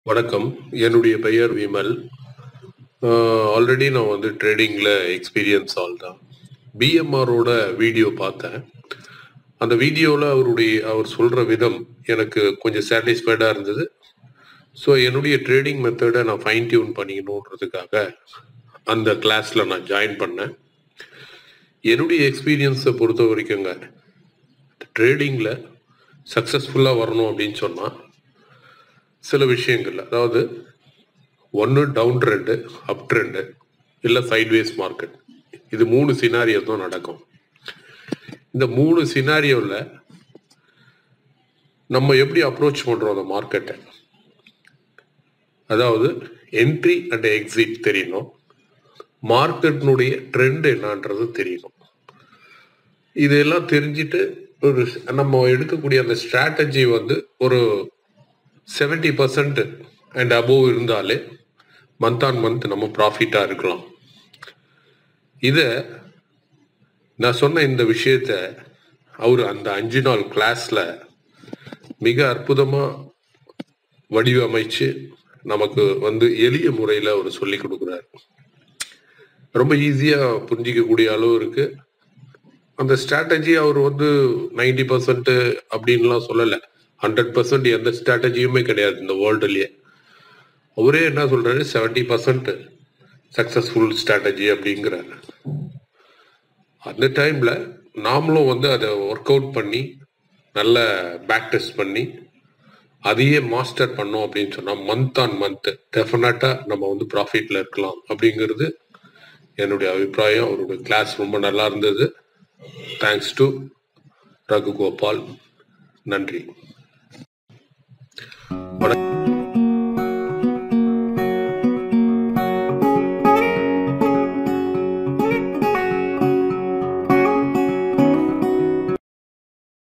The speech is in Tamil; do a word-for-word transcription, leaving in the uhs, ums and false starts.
வணக்கம். என்னுடைய பெயர் விமல். ஆல்ரெடி நான் வந்து ட்ரேடிங்கில் எக்ஸ்பீரியன்ஸ் ஆள் தான். பிஎம்ஆரோட வீடியோ பார்த்தேன். அந்த வீடியோவில் அவருடைய அவர் சொல்கிற விதம் எனக்கு கொஞ்சம் சாட்டிஸ்ஃபைடாக இருந்தது. ஸோ என்னுடைய ட்ரேடிங் மெத்தடை நான் ஃபைன் டியூன் பண்ணிக்கணுன்றதுக்காக அந்த கிளாஸில் நான் ஜாயின் பண்ணேன். என்னுடைய எக்ஸ்பீரியன்ஸை பொறுத்த வரைக்குங்க, ட்ரேடிங்கில் சக்ஸஸ்ஃபுல்லாக வரணும் அப்படின்னு சொன்னால் சில விஷயங்கள், அதாவது ஒன்று டவுன் ட்ரெண்டு, அப் ட்ரெண்டு, இல்லை சைட்வேஸ் மார்க்கெட், இது மூணு சினாரியோ தான் நடக்கும். இந்த மூணு சினாரியோவில் நம்ம எப்படி அப்ரோச் பண்ணுறோம் அந்த மார்க்கெட்டை, அதாவது என்ட்ரி அண்ட் எக்ஸிட் தெரியணும், மார்க்கெட்னுடைய ட்ரெண்ட் என்னன்றது தெரியணும். இதெல்லாம் தெரிஞ்சுட்டு ஒரு நம்ம எடுக்கக்கூடிய அந்த ஸ்ட்ராட்டஜி வந்து ஒரு செவன்டி பர்சன்ட் அண்ட் அபோவ் இருந்தாலே மந்த் ஆன் மந்த் நம்ம ப்ராஃபிட்டாக இருக்கலாம். இதை நான் சொன்ன இந்த விஷயத்த அவர் அந்த அஞ்சு நாள் கிளாஸில் மிக அற்புதமாக வடிவமைச்சு நமக்கு வந்து எளிய முறையில் அவர் சொல்லி கொடுக்குறாரு. ரொம்ப ஈஸியாக புரிஞ்சிக்கக்கூடிய அளவு இருக்கு. அந்த ஸ்ட்ராட்டஜி அவர் வந்து நைன்டி பர்சன்ட் அப்படின்லாம் சொல்லலை. ஹண்ட்ரட் பர்சன்ட் எந்த ஸ்ட்ராட்டஜியுமே கிடையாது இந்த வேர்ல்டுலேயே. அவரே என்ன சொல்றாரு, செவன்டி பர்சன்ட் சக்சஸ்ஃபுல் ஸ்ட்ராட்டஜி அப்படிங்கிறாரு. அந்த டைம்ல நாமளும் வந்து அதை ஒர்க் அவுட் பண்ணி நல்ல பேக் டெஸ்ட் பண்ணி அதையே மாஸ்டர் பண்ணோம் அப்படின்னு சொன்னா மந்த் ஆன் மந்த் டெஃபினட்டா நம்ம வந்து ப்ராஃபிட்ல இருக்கலாம் அப்படிங்கிறது என்னுடைய அபிப்பிராயம். அவருடைய கிளாஸ் ரொம்ப நல்லா இருந்தது. Thanks to Raghu Gopal. நன்றி.